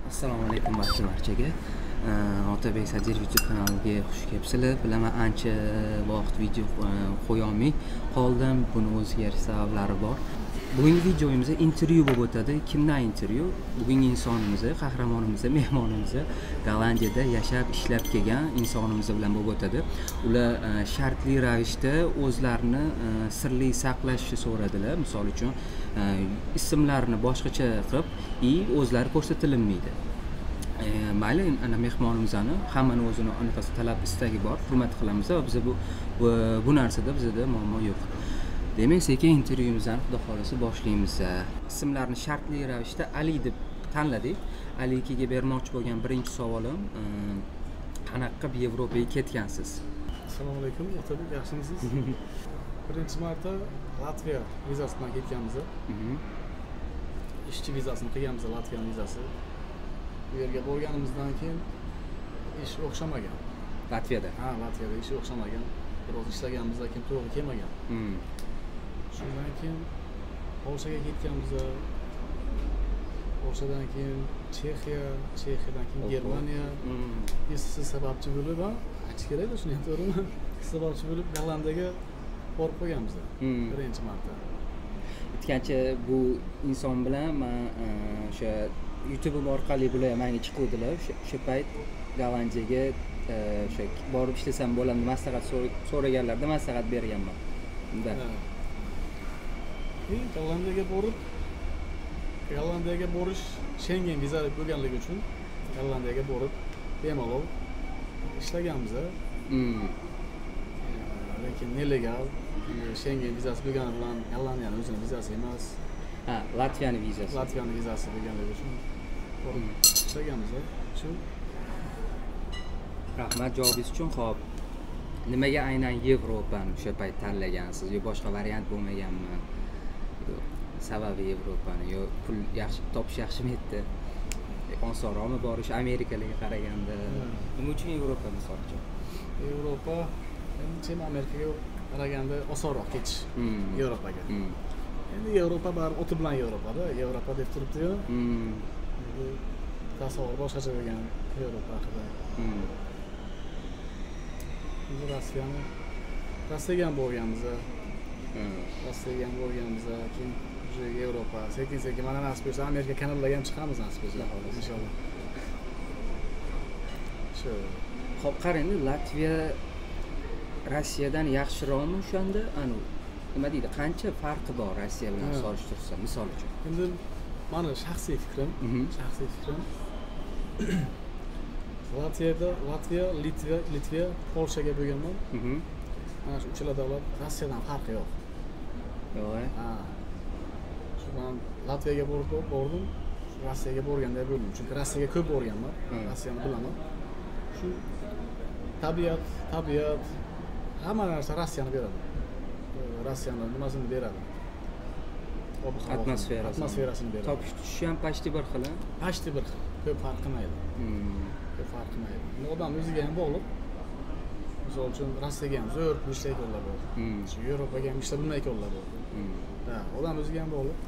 Assalomu alaykum barchaga. Otabek Sadir YouTube kanaliga xush kelibsizlar. Bilaman ancha vaqt video qo'yolmay qoldim. Buni o'ziga yarasha sabablari bor. Bugungi videoyimizda intervyu bo'lib o'tadi. Kimdan intervyu? Bugungi insonimiz, qahramonimiz, mehmonimiz Gollandiyada yashab, ishlab kelgan insonimiz bilan bo'lib o'tadi. Ular shartli ravishda o'zlarini sirli saqlashni so'radilar. Misol uchun ismlarini boshqacha qilib, o'zlari ko'rsatilmaydi. Mayli, ana mehmonimizni hammani o'zini anaqasi talab istagi bor, hurmat qilamiz va biz bu narsada bizda muammo yo'q. Demak, sekin intervyuimizni xudo xolasa boshlaymiz. Ismlarni shartli ravishda Ali deb tanladik. Aliga bermoqchi bo'lgan birinchi savolim, qanaqa qilib Yevropaga ketgansiz? Assalomu alaykum, Otabek, yaxshimisiz? Birinchi marta Latviya vizasi bilan ketganmiz. Ishchi vizasini qilganmiz, Latviya vizasi. Bu yerga borganimizdan keyin ish o'xshamagan. Latviyada? Ha, Latviyada ish o'xshamagan. Biroz ishlaganimizdan keyin to'g'ri kelmagan. Shundan keyin Polshaga ketganmiz. Polshadan keyin Chexiyadan keyin Germaniya. Siz sababchi bo'lib, aytish kerakda, shuni ham to'g'rimi? Sababchi bo'lib Gollandiyaga borib qo'yganmiz. Birinchi marta. Aytgancha bu inson bilan men o'sha YouTube orqali bular menga chiquvdilar. O'sha payt Gollandiyaga o'sha borib ishlasam bo'lamdi, maslahat so'raganlarda maslahat berganman. Unda. Gollandiyaga borish Schengen vizali bo'lganligi uchun Gollandiyaga borib bemalol ishlaganmiz. Lekin nelegal Schengen vizasi bo'lgani bilan Gollandiyani o'zining vizasi emas. Ha, Latviyani vizasi. Latviyani vizasi bo'lganligi uchun borib ishlaganmiz. Shu. Rahmat javobingiz uchun. Xo'p, nimaga aynan Yevropani o'sha payt tanlagansiz? Yo boshqa variant bo'lmaganmi? Sababi Yevropani yo pul yaxshi topish yaxshimi edi? Osonroqmi borish Amerikalarga qaraganda? Nima uchun Yevropa misol uchun? Yevropa menimcha Amerikaga qaraganda osonroq ketish Yevropaga. Endi Yevropa baribir o'ti bilan Yevropada, Yevropa deb turibdi-yu. Tasavvur boshqacha bo'lgan Yevropa haqida. Rossiyaga ham borganmiz. Keyin Yevropa sekin mana nasib bo'lsa Amerika kanallarga ham chiqamiz nasib bo'lsa inshaalloh. Shu. Xo'p, qarang, Latviya Rossiyadan yaxshiroqmi o'shanda? Nima deydi? Qancha farqi bor Rossiya bilan solishtirsa, misol uchun? Endi meni shaxsiy fikrim, Latviya, Litva, Polshaga bo'lganman. Mana shu uchala davlat Rossiyadan farqi yo'q. Yo'q. Ha. Shundan Latviyaga bordim, Rossiyaga borganda bo'ldim. Chunki Rossiyaga ko'p borganman, Rossiyani bilaman. Shu tabiat, hamma narsa Rossiyani beradi. Rossiyani nimasini beradi? Atmosferasini beradi. Topish tushishi ham pashti bir xil. Pashti bir xil. Ko'p farq qilmaydi. Odam o'ziga ham bog'liq. Misol uchun Rossiyaga ham zo'r pul ishlaydiganlar bor. Shu Yevropaga ham ishlab bilmaydiganlar bor. Ha, odam o'ziga ham bog'liq.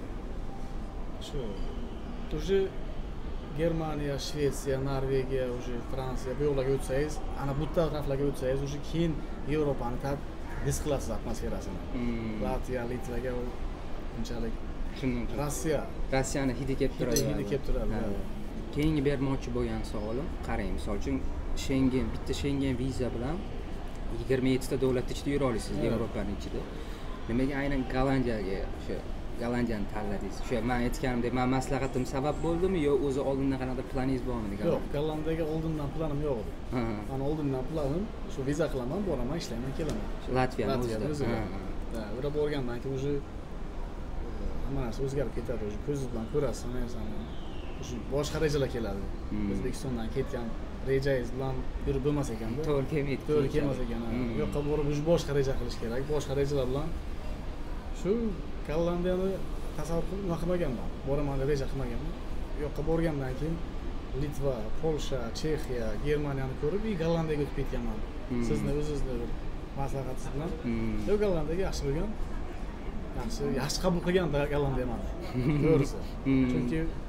Shu Germaniya, Shvetsiya, Norvegiya, Fransiya bu yo'llarga o'tsangiz, ana bu taraflarga o'tsangiz, keyin Yevropani his qilasiz atmosferasini. Latviya, Litvaga unchalik Rossiyani hidi kelib turadi. Keyingi bermoqchi bo'lgan savolim, qarang, misol uchun bitta Schengen viza bilan 27 ta davlat ichida yura olasiz, Yevropaning ichida. Nimaga aynan Gollandiyani tanladingiz? O'sha men aytganimdek, men maslahatim sabab bo'ldimi yo o'zi oldindan qanaqa planingiz bormidi? Yo'q, Gollandiyaga oldindan planim yo'q edi. Men oldindan planim shu viza qilaman, boraman, ishlayman, kelaman. Latviyani o'zida. Ura borgandan keyin hamma narsa o'zgarib ketadi. Ko'z bilan ko'rasiz hamma narsani. Boshqa rejalar keladi. O'zbekistondan ketgan rejangiz bilan yurib bo'lmas ekanda. To'g'ri kelmas ekan. Bu yoqqa borib boshqa reja qilish kerak. Boshqa rejalar bilan shu Gollandiyani tasavvur qilib qilmaganman. Boraman deb reja qilmaganman. Bu yoqqa borgandan keyin Litva, Polsha, Chexiya, Germaniyani ko'rib, Gollandiyaga o'tib ketganman. Sizni o'zingizni bir maslahatingiz bilan. Gollandiyaga yaxshi bo'lgan. Yaxshi qabul qilgan Gollandiya meni. To'g'risi. Chunki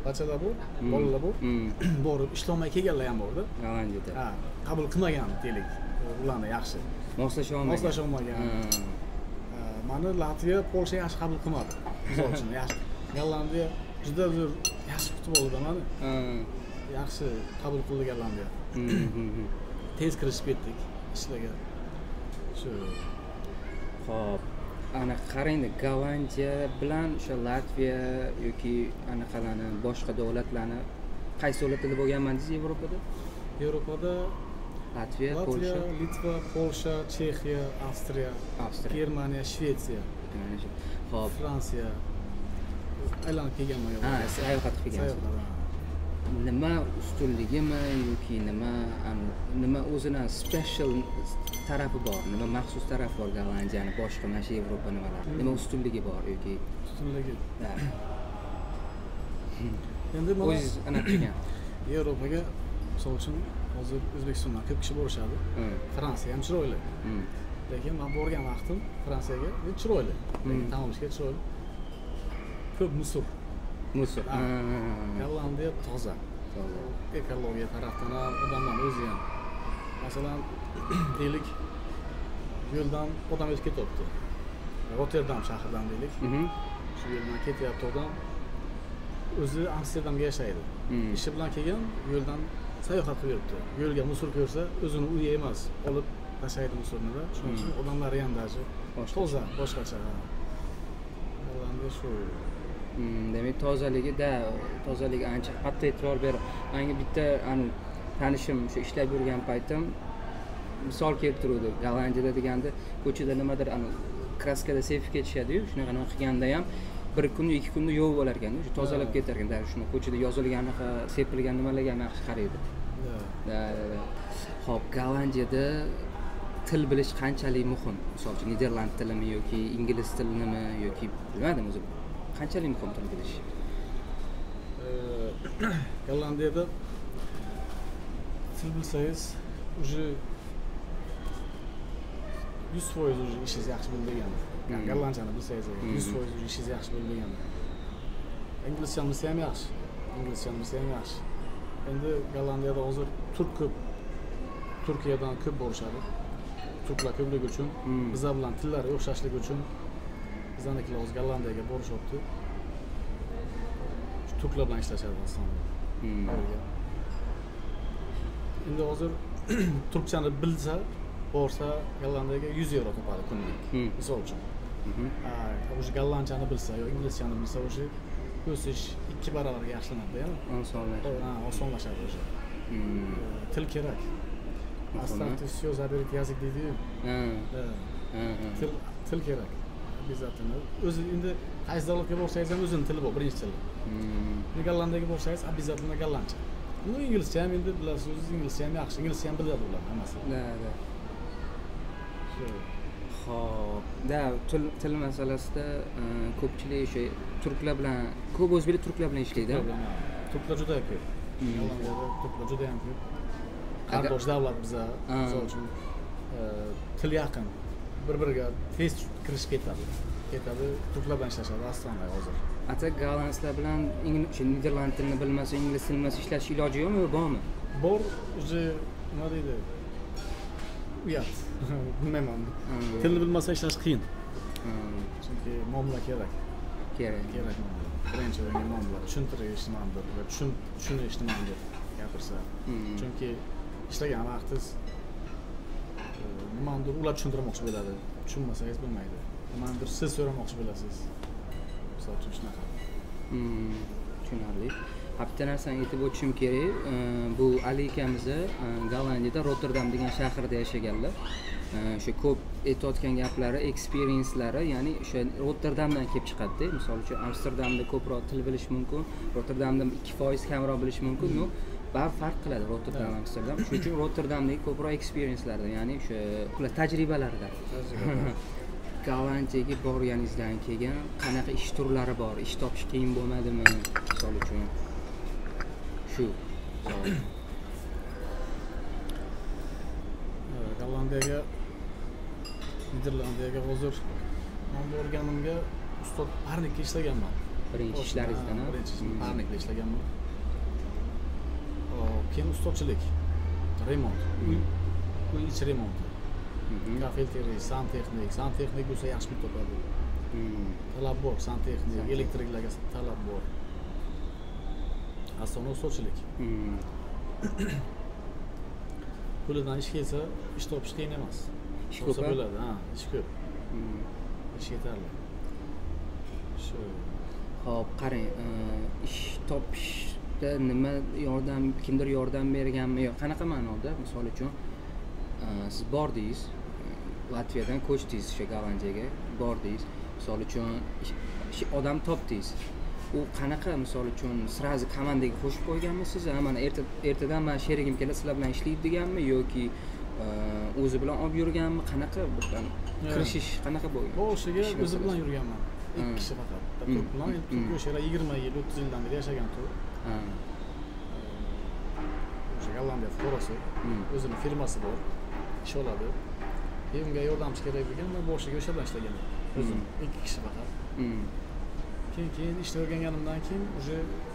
bachalar bor, bolalar bor. Borib ishlolmay kelganlar ham borda. Gollandiyada. Ha, qabul qilmagan deylik. Ularni yaxshi. Moslasha olmagan. Mani Latviya, Polsha yaxshi qabul qilmadi. Misol uchun yaxshi. Gollandiya juda zo'r yaxshi kutib oldi mani. Yaxshi qabul qildi Gollandiya. Tez kirishib ketdik ishlarga. Shu. Xo'p. Ana qarang, Gollandiya bilan o'sha Latviya yoki anaqalarni boshqa davlatlarni qaysi davlatlarda bo'lganmandingiz Yevropada? Yevropada Latviya, Polsha, Litva, Polsha, Chexiya, Avstriya, Germaniya, Shvetsiya. Xo'p, Fransiya. Aylanib kelganman. Ha, sayohat qilgansiz. Nima ustunligimi yoki nima o'zining special tarafi bor, nima maxsus tarafi bor Gollandiyani boshqa mana shu Yevropa nimalar? Nima ustunligi bor yoki ustunligi? Ha. Endi mana o'zingiz aniqlagan. Yevropaga misol uchun hozir O'zbekistondan ko'p kishi borishadi. Fransiya ham chiroyli. Lekin men borgan vaqtim Fransiyaga chiroyli. Tan olishga chiroyli. Ko'p musur. Gollandiya toza. Ekologiya tarafdan ham odamlar o'zi ham. Masalan, deylik yo'ldan odam o'tib ketyapti. Rotterdam shahridan deylik. Shu yo'ldan ketyapti odam. O'zi Amsterdamga yashaydi. Ishi bilan kelgan yo'ldan sayohat qilib yuribdi. Yo'lga musor ko'rsa, o'zini uyi emas, olib tashlaydi musorni. Shuning uchun odamlar ham daji toza, boshqacha. Gollandiya shu. Demak, tozaligi ancha katta e'tibor berib. Menga bitta tanishim o'sha ishlab yurgan paytim misol keltiruvdi. Gollandiyada deganda ko'chada nimadir kraskada sevib ketishadi-yu, shunaqa qilganda ham bir kun, 2 kunda yo'q bo'lar ekan, shu tozalab ketar ekan. Shuni ko'chada yozilganiga, sepilgan nimalarga yaxshi qaraydi. Xo'p, Gollandiyada til bilish qanchalik muhim? Misol uchun Niderland tilimi yoki ingliz tilimi yoki bilmadim o'zim. Qanchalik muhim til bilish? Gollandiyada til bilsangiz, уже 100% уже ishingiz yaxshi bo'ldi degani. Yani Gollandiyani bilsangiz, 100% уже ishingiz yaxshi bo'ldi degani. Inglizcha bilsa ham yaxshi. Endi Gollandiyada hozir turk ko'p. Turkiyadan ko'p borishadi. Turklar ko'pligi uchun, bizlar bilan tillari o'xshashligi uchun bizanikilar hozir Gollandiyaga borishyapti. Shu turklar bilan ishlashadi aslında. Endi hozir turkchani bilsa, borsa Gollandiyaga 100 euro topadi kunlik. Misol uchun. O'sha gollandchani bilsa yoki inglizchani bilsa, o'sha o'sish 2 barobarga yaxshilanadi-ya. Osonlashadi o'sha. Til kerak. Оставьте всё, заберите язык deydi-yu. Til kerak. Обязательно. O'zi endi qaysi davlatga borsangiz ham o'zining tili bor, birinchi tili. Gollandiyaga borsangiz обязательно gollandcha. Bu inglizcha ham endi bilasiz, inglizcha ham yaxshi, inglizcha ham biladi ular hammasi. Xo'p, til masalasida ko'pchilik o'sha turklar bilan, ko'p o'zbeklar turklar bilan ishlaydi. Turklar juda ko'p. Gollandiyada turklar juda ham ko'p. Qardosh davlat biza, misol uchun til yaqin. Bir-biriga tez kirishib ketadi. Turklar bilan ishlashadi aslında hozir. Ata gollandlar bilan o'sha Niderland tilini bilmasa, ingliz tilini bilmasa ishlash iloji yo'qmi, bormi? Bor, o'zi nima deydi? Uyat. Bilmayman. Tilni bilmasa ishlash qiyin. Chunki muomala kerak. Birinchi muomala tushuntirish nimanidir va tushunish nimanidir gapirsa. Chunki ishlagan vaqtingiz nimanidir ular tushuntirmoqchi bo'ladi. Tushunmasangiz bo'lmaydi. Nimanidir siz so'ramoqchi bo'lasiz. Misol uchun shunaqa. Tushunarli. Bitta narsani aytib o'tishim kerak. Bu Ali akamiz Gollandiyada Rotterdam degan shaharda yashaganlar. O'sha ko'p aytayotgan gaplari, experiencelari, ya'ni o'sha Rotterdamdan kelib chiqadi. Misol uchun Amsterdamda ko'proq til bilish mumkin, Rotterdamda 2% kamroq bilish mumkin. No, baribir farq qiladi Rotterdam Amsterdam. Shuning uchun Rotterdamdagi ko'proq experiencelarda, ya'ni o'sha ular tajribalarida. Gollandiyaga borganingizdan keyin qanaqa ish turlari bor? Ish topish qiyin bo'lmadimi? Misol uchun shu. Gollandiyaga, Niderlandiyaga hozir men borganimga ustod parnikda ishlaganman. Birinchi ishlaringizdan, ha? Birinchi parnikda ishlaganman. Keyin ustozchilik, remont, uy ichi remonti. Kafeteriya, santexnik bo'lsa yaxshi pul topadi. Talab bor, santexnik, elektriklarga talab bor. Asosda ustozchilik. Pulidan ish kelsa, ish topish qiyin emas. Ish ko'p bo'ladi, ha, ish ko'p. Ish yetarli. Shu. Xo'p, qarang, ish topishda nima yordam, kimdir yordam berganmi yo qanaqa ma'noda? Misol uchun, siz bordingiz, Latviyadan ko'chdingiz o'sha Gollandiyaga, bordingiz. Misol uchun, odam topdingiz. U qanaqa, misol uchun, sirazi komandaga qo'shib qo'yganmisiz? Mana ertadan men sherigim keladi, sizlar bilan ishlaydi deganmi yoki o'zi bilan olib yurganmi? Qanaqa birdan kirishish qanaqa bo'lgan? Boshiga o'zi bilan yurganman. 2 kishi faqat. Turk bilan, Turk o'sha 20 yil, 30 yildan beri yashagan Turk. O'sha Gollandiya fuqarosi, o'zining firmasi bor, ish oladi. Unga yordamchi kerak bo'lgan, men boshiga o'sha bilan ishlaganman. O'zim 2 kishi faqat. Keyin ishni o'rganganimdan keyin уже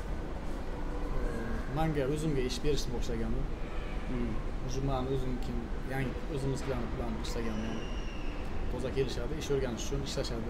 menga o'zimga ish berishni boshlagandim. Уже men o'zim kim, yangi o'zimiz bilan ishlaganman. Toza kelishadi, ish o'rganish uchun ishlashadi.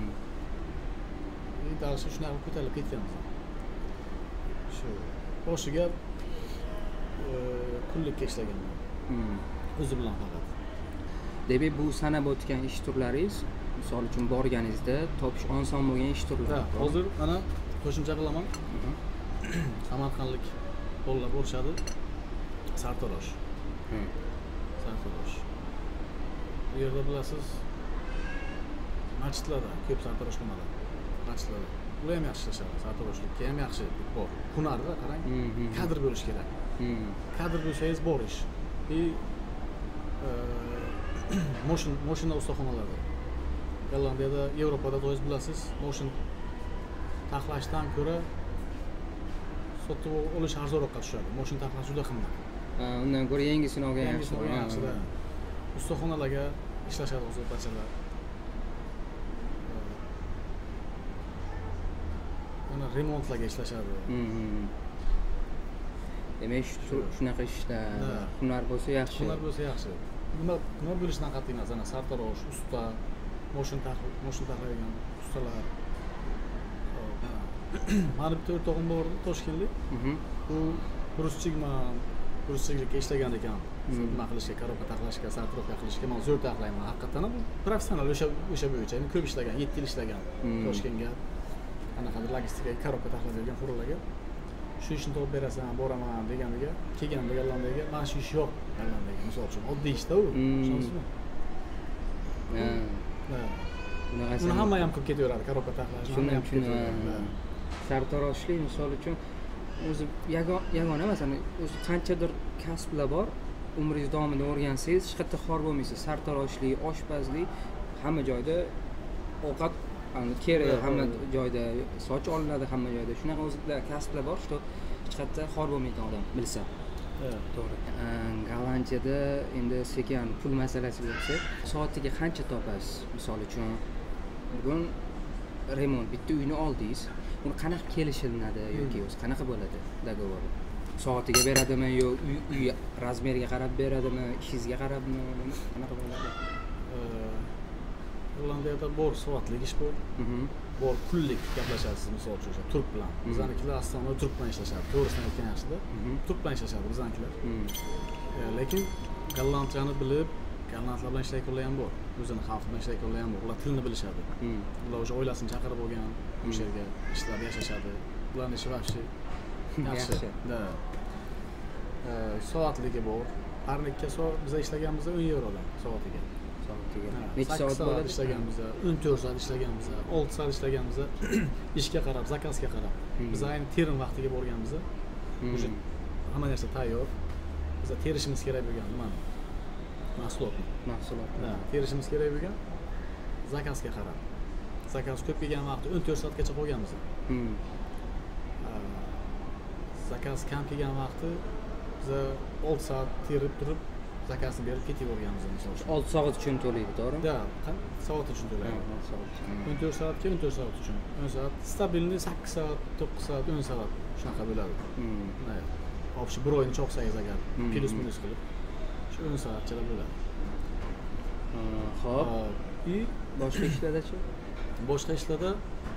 Darsi shunaqa ko'tarilib ketganmiz. Shu boshiga kunlikka ishlaganman. O'zi bilan faqat. Demak, bu sanab o'tgan ish turlaringiz, misol uchun borganingizda topish oson bo'lgan ish turlari. Hozir mana qo'shimcha qilaman. Samarqandlik bolalar borishadi. Sartarosh. Sartarosh. Bu yerda bilasiz, masjidlarda ko'p sartarosh qilinadi. Masjidlarda. Ular ham yaxshi ishlashadi, sartaroshlikka ham yaxshi bor. Hunarda qarang, kadr bo'lish kerak. Kadr bo'lsangiz bor ish. Mashina ustaxonalari. Gollandiyada, Yevropada to'g'ri bilasiz, mashina taxlashdan ko'ra sotib olish arzonroqqa tushadi. Mashina taxlash juda qimmat. Undan ko'ra yangisini olgan yaxshi. Ustaxonalarga ishlashadi hozir bachalar. Mana remontlarga ishlashadi. Demak, shunaqa ishlar, hunar bo'lsa yaxshi. Hunar bo'lsa yaxshi. Nima bo'lishidan qat'iy nazar, sartarosh, usta, mashina taxlaydigan ustalar. Mani bitta o'rtog'im bor edi, Toshkentlik. U ruschilikka ishlagan ekan. Nima qilishga, korobka taxlashga, sartarosh qilishga men zo'r taxlayman. Haqiqatan bu professional o'sha bo'yicha, ko'p ishlagan, 7 yil ishlagan Toshkentga. Qanaqadir logistikaga, korobka taxlaydigan fuqarolarga. Shu ishni topib berasan, boraman deganiga, kelganda Gollandiyaga, mana shu ish yo'q Gollandiyaga, misol uchun. Oddiy ishda u, ishonsizmi? Uni hamma ham qilib ketaveradi, korobka taxlash. Shuni sartaroshlik misol uchun o'zi yagona masalan, o'zi qanchadir kasblar bor, umringiz davomida o'rgansangiz, hech qayerda xor bo'lmaysiz. Sartaroshlik, oshpazlik hamma joyda ovqat kerak, hamma joyda soch olinadi, hamma joyda. Shunaqa o'zida kasblar bor, что hech qayerda xor bo'lmaydi odam bilsa. To'g'ri. Gollandiyada endi sekin pul masalasiga kelsak, soatiga qancha topasiz? Misol uchun bugun remont bitta uyni oldingiz, uni qanaqa kelishilinadi yoki o'zi qanaqa bo'ladi dogovor? Soatiga beradimi yo uy razmeriga qarab beradimi, ishingizga qarabmi, qanaqa bo'ladi? Gollandiyada bor soatlik ish bor. Bor kunlik gaplashasiz, misol uchun o'sha turk bilan. Bizanikilar aslida turk bilan ishlashadi. To'g'risini aytgan yaxshida. Turk bilan ishlashadi bizanikilar. Lekin gollandchani bilib, gollandlar bilan ishlaydiganlar ham bor. O'zini xalq bilan ishlaydiganlar ham bor. Ular tilni bilishadi. Ular o'sha oilasini chaqirib olgan, o'sha yerga ishlab yashashadi. Ularning ishi vaqti yaxshi. Da. Soatligi bor. Parnikka biz ishlaganimizda 10 yevrodan soatiga. Necha soat bo'ladi ishlaganimizda, 14 soat ishlaganimizda, 6 soat ishlaganimizda ishga qarab, zakazga qarab. Biz ayni terim vaqtiga borganimizda, o'sha hamma narsa tayyor. Biz terishimiz kerak bo'lgan nimani? Mahsulotni. Ha, terishimiz kerak bo'lgan zakazga qarab. Zakaz ko'p kelgan vaqtda 14 soatgacha qo'yganmiz. Zakaz kam kelgan vaqti biz 6 soat terib turib, zakasini berib ketaverganmiz misol uchun. 6 soat uchun to'laydi, to'g'rimi? Da, soat uchun to'laydi. 14 soatga 14 soat uchun. 10 soat stabilniy 8 soat, 9 soat, 10 soat shunaqa bo'ladi. Общий bir oyni cho'qsangiz agar plus minus qilib shu 10 soatchalar bo'ladi. Xo'p. И Boshqa ishlarda-chi? boshqa ishlarda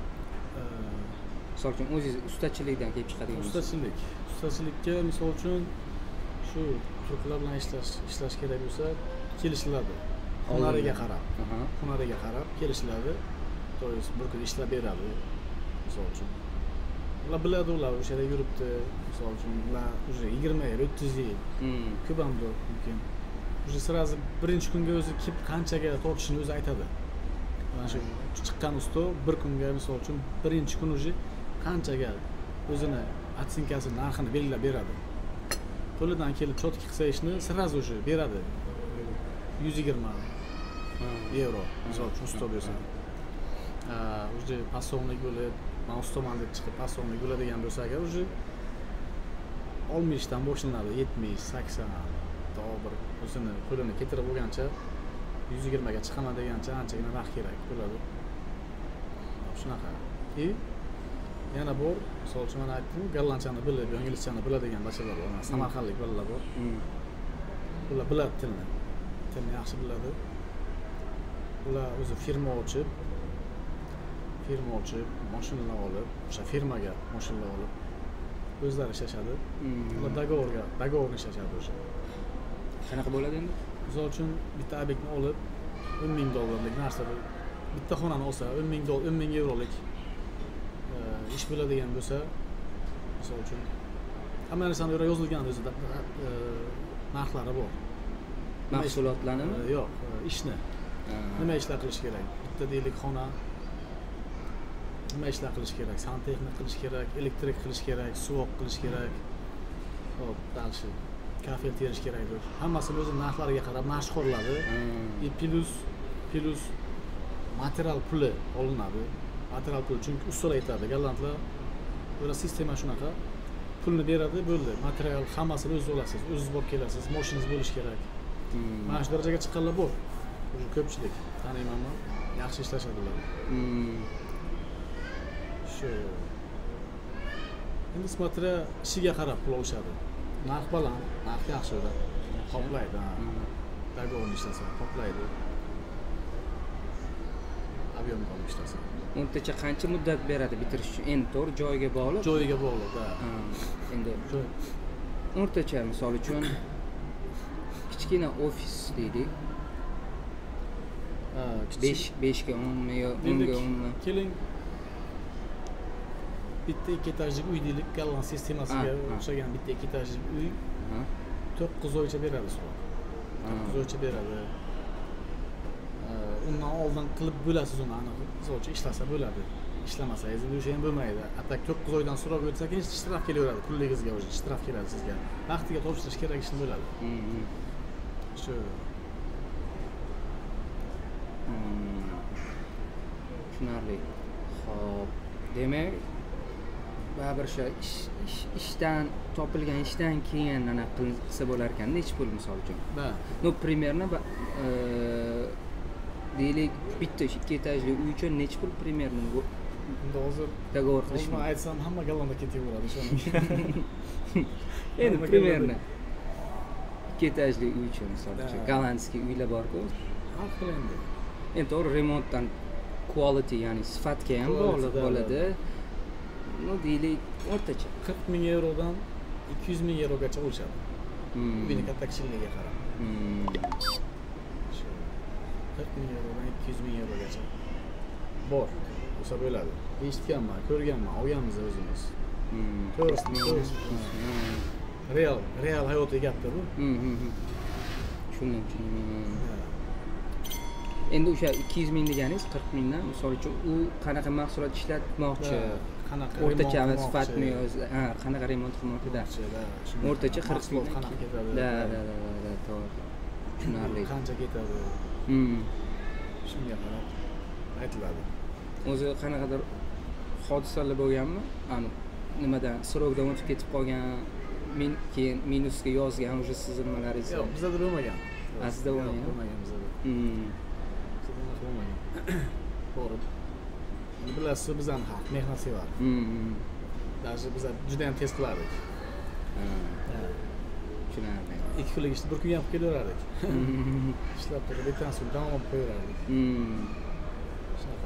Misol uchun o'zingiz ustachilikdan kelib chiqadigan ustachilikka misol uchun shu turklar bilan ishlash kerak bo'lsa kelishiladi. Hunariga qarab kelishiladi. To есть bir kun ishlab beradi. Misol uchun ular biladi, ular o'sha yerda yuribdi. Misol uchun ular уже 20 yil, 30 yil. Ko'p ham mumkin. Уже сразу birinchi kunga o'zi qanchaga tortishini o'zi aytadi. Mana shu chiqqan usta bir kunga misol uchun birinchi kun уже qanchaga o'zini atsinкасini narxini belgilab beradi. Qo'lidan kelib cho'tki qilsa ishni сразу уже beradi. 120 euro misol uchun usta bo'lsa. Уже pasonlik bo'lib, men ustaman deb chiqib pasonlik bo'ladigan bo'lsa agar уже 60 dan boshlanadi, 70, 80 bir o'zini qo'lini keltirib bo'lgancha 120 ga chiqaman degancha anchagina vaqt kerak bo'ladi. Shunaqa. Yana bor, misol uchun men aytdim, gollandchani biladi, inglizchani biladigan bachchalar bor. Samarqandlik bolalar bor. Ular biladi tilni. Tilni yaxshi biladi. Ular o'zi firma ochib, mashinalar olib, o'sha firmaga mashinalar olib o'zlari ishlashadi. Ular dogovorga ishlashadi o'sha. Qanaqa bo'ladi endi? Misol uchun bitta obyektni olib $10,000 narsa bitta xonani olsa, €10,000 ish bo'ladigan bo'lsa, misol uchun hamma narsani yo'ra yozilgan o'zida narxlari bor. Mahsulotlarnimi? Yo'q, ishni. Nima ishlar qilish kerak? Bitta deylik xona nima ishlar qilish kerak? Santexnik qilish kerak, elektrik qilish kerak, suvoq qilish kerak. Xo'p, dalshi kafel terish kerakdir. Hammasini o'zi narxlariga qarab mashq qo'riladi. Plus material puli olinadi. Material puli chunki ustolar aytadi, gollandlar o'ra sistema shunaqa. Pulni beradi, bo'ldi. Material hammasini o'zingiz olasiz, o'zingiz olib kelasiz, mashinangiz bo'lishi kerak. Mana shu darajaga chiqqanlar bor. Ko'pchilik taniymanmi? Yaxshi ishlashadilar. Shu. Endi смотря ishiga qarab pul olishadi. Narx baland, narx yaxshi o'da. Qoplaydi. Dogovorni ishlasa, qoplaydi. Avion olib ishlasa. O'rtacha qancha muddat beradi bitirish uchun? Endi to'g'ri joyiga bog'liq. Joyiga bog'liq, da. Endi o'rtacha misol uchun kichkina ofis deydik. 5 ga 10 yo 10 ga 10. Keling. Bitta 2 etajli uy deylik, golland sistemasiga o'xshagan bitta 2 etajli uy. 9 oycha beradi so'roq. 9 oycha beradi. Undan oldin qilib bo'lasiz uni aniq. Misol uchun ishlasa bo'ladi. Ishlamasangiz endi o'sha ham bo'lmaydi. Atak 9 oydan so'roq o'tsa keyin ishtirok kelaveradi. Pulligingizga o'sha ishtirok keladi sizga. Vaqtiga topshirish kerak ishni bo'ladi. Shu. Tushunarli. Xo'p, demak baribir shu ishdan topilgan ishdan keyin ana qilsa bo'lar ekan, necha pul misol uchun? No, примерно deylik bitta 2 etajli uy uchun necha pul примерно? Endi hozir dogovor qilish men aytsam hamma gollandga ketaveradi ishonib. Endi примерно 2 etajli uy uchun misol uchun gollandskiy uylar bor-ku. Har xil endi. Endi to'g'ri remontdan quality, ya'ni sifatga ham bog'liq bo'ladi. No, deylik o'rtacha 40,000 eurodan 200,000 eurogacha o'lchadi. Uyning katta kichikligiga qarab. 40,000 eurodan 200,000 eurogacha bor. Bo'lsa bo'ladi. Eshitganman, ko'rganman, olganmiz o'zimiz. To'g'ri. Real hayotiy gapda bu. Tushundim. Endi o'sha 200,000 deganingiz 40,000 dan misol uchun u qanaqa mahsulot ishlatmoqchi? Qanaqa o'rtacha sifatmi o'zi? Qanaqa remont qilmoqchida? O'rtacha 40,000 qanaqa ketadi? Da, to'g'ri. Tushunarli. Qancha ketadi? Shunga qarab aytiladi. O'zi qanaqadir hodisalar bo'lganmi? Nimadan so'rovdan o'tib ketib qolgan men keyin minusga yozgan уже sizni nimalaringiz yo'q bizada bo'lmagan sizda bo'lmagan bo'lmagan bizada bo'lmagan borib bilasiz bizani xalq mehnatsevar даже biz juda ham tez qilardik tushunarli 2 kunlik ishni 1 kunga ham qilib kelaverardik ishlab turib ertasi kuni davom olib qo'yaverardik shunaqa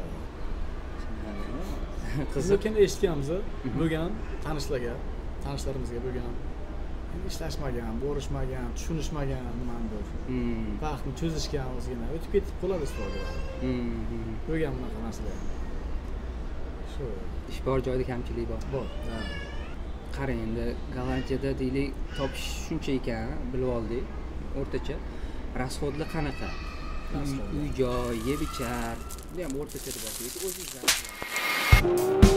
biz lekin eshitganmiz bo'lgan tanishlarimizga bo'lgan ishlashmagan borishmagan tushunishmagan nimanidir vaqtni cho'zishgan ozgina o'tib ketib qoladi istifodalar bo'lgan bunaqa narsalar shu ish bor joyda kamchilik bor qarang endi Gollandiyada deylik topish shuncha ekan bilib oldik o'rtacha расходlar qanaqa uy joy yeb ichar bu ham o'rtacha deb aytaylik o'zingizdan